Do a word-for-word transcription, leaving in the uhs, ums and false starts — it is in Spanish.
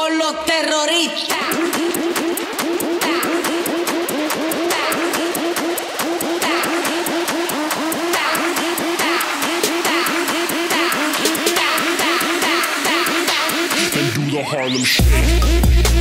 con los terroristas. And do the Harlem Shake.